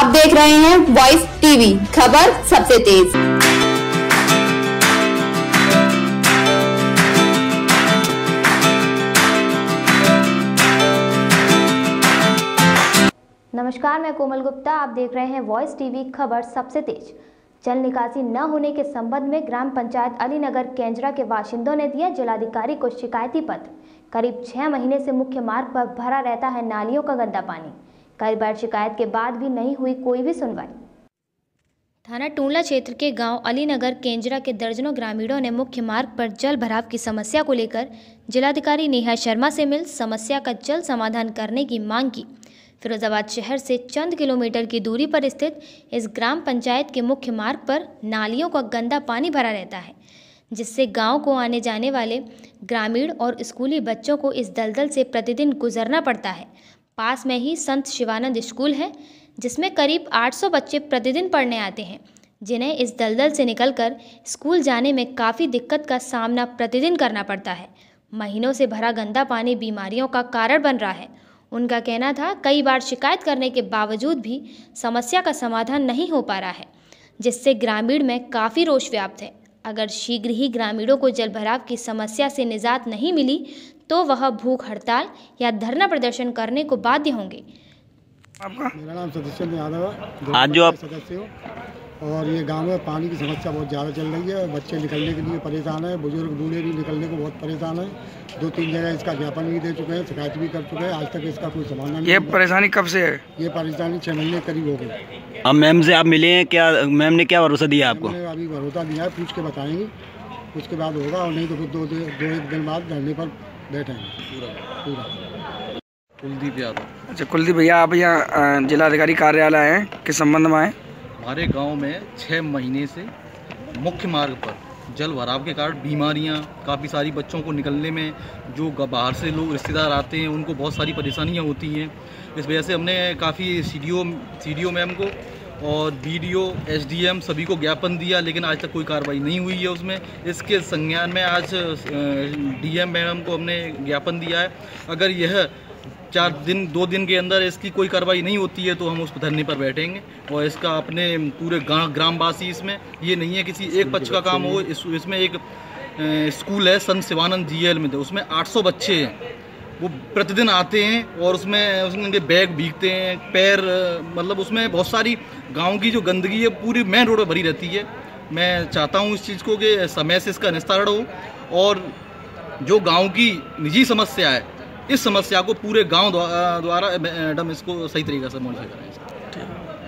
आप देख रहे हैं वॉइस टीवी, खबर सबसे तेज। नमस्कार, मैं कोमल गुप्ता। आप देख रहे हैं वॉइस टीवी, खबर सबसे तेज। जल निकासी न होने के संबंध में ग्राम पंचायत अलीनगर केंजरा के बाशिंदों ने दिया जिलाधिकारी को शिकायती पत्र। करीब 6 महीने से मुख्य मार्ग पर भरा रहता है नालियों का गंदा पानी। कई बार शिकायत के बाद भी नहीं हुई कोई भी सुनवाई। थाना टूंडला क्षेत्र के गांव अलीनगर केंजरा के दर्जनों ग्रामीणों ने मुख्य मार्ग पर जल भराव की समस्या को लेकर जिलाधिकारी नेहा शर्मा से मिल समस्या का जल्द समाधान करने की मांग की। फिरोजाबाद शहर से चंद किलोमीटर की दूरी पर स्थित इस ग्राम पंचायत के मुख्य मार्ग पर नालियों का गंदा पानी भरा रहता है, जिससे गांव को आने जाने वाले ग्रामीण और स्कूली बच्चों को इस दलदल से प्रतिदिन गुजरना पड़ता है। पास में ही संत शिवानंद स्कूल है, जिसमें करीब 800 बच्चे प्रतिदिन पढ़ने आते हैं, जिन्हें इस दलदल से निकलकर स्कूल जाने में काफ़ी दिक्कत का सामना प्रतिदिन करना पड़ता है। महीनों से भरा गंदा पानी बीमारियों का कारण बन रहा है। उनका कहना था, कई बार शिकायत करने के बावजूद भी समस्या का समाधान नहीं हो पा रहा है, जिससे ग्रामीण में काफ़ी रोष व्याप्त है। अगर शीघ्र ही ग्रामीणों को जल भराव की समस्या से निजात नहीं मिली तो वह भूख हड़ताल या धरना प्रदर्शन करने को बाध्य होंगे। मेरा नाम सतीश यादव है। आज जो आप सदस्य हो और ये गांव में पानी की समस्या बहुत ज़्यादा चल रही है। बच्चे निकलने के लिए परेशान है, बुजुर्ग बूढ़े भी निकलने को बहुत परेशान है। 2-3 जगह इसका ज्ञापन भी दे चुके हैं, शिकायत भी कर चुके हैं। आज तक इसका कोई समाधान नहीं। ये परेशानी कब से है? ये परेशानी 6 महीने करीब हो गई। अब मैम से आप मिले हैं क्या? मैम ने क्या भरोसा दिया आपको? मैंने अभी भरोसा दिया है, पूछ के बताएंगे, उसके बाद होगा, और नहीं तो फिर 2-1 दिन बाद धरने पर बैठेंगे पूरा। कुलदीप यादव। अच्छा कुलदीप भैया, आप यहाँ जिलाधिकारी कार्यालय हैं, किस संबंध में आए? हमारे गांव में 6 महीने से मुख्य मार्ग पर जल भराव के कारण बीमारियां, काफ़ी सारी बच्चों को निकलने में, जो बाहर से लोग रिश्तेदार आते हैं उनको बहुत सारी परेशानियां होती हैं। इस वजह से हमने काफ़ी सीडीओ मैम को और बीडीओ, एसडीएम सभी को ज्ञापन दिया, लेकिन आज तक कोई कार्रवाई नहीं हुई है उसमें। इसके संज्ञान में आज डीएम मैम को हमने ज्ञापन दिया है। अगर यह 2 दिन के अंदर इसकी कोई कार्रवाई नहीं होती है तो हम उस धरने पर बैठेंगे। और इसका अपने पूरे ग्रामवासी, इसमें ये नहीं है किसी एक पक्ष का काम हो। इसमें एक स्कूल है संत शिवानंद जीएल में, उसमें 800 बच्चे हैं। वो प्रतिदिन आते हैं और उसमें उनके बैग भीगते हैं, पैर, मतलब उसमें बहुत सारी गांव की जो गंदगी है पूरी मेन रोड पर भरी रहती है। मैं चाहता हूँ इस चीज़ को कि समय से इसका निस्तारण हो और जो गाँव की निजी समस्या है, इस समस्या को पूरे गांव द्वारा मैडम इसको सही तरीके से मॉडिफाई करें।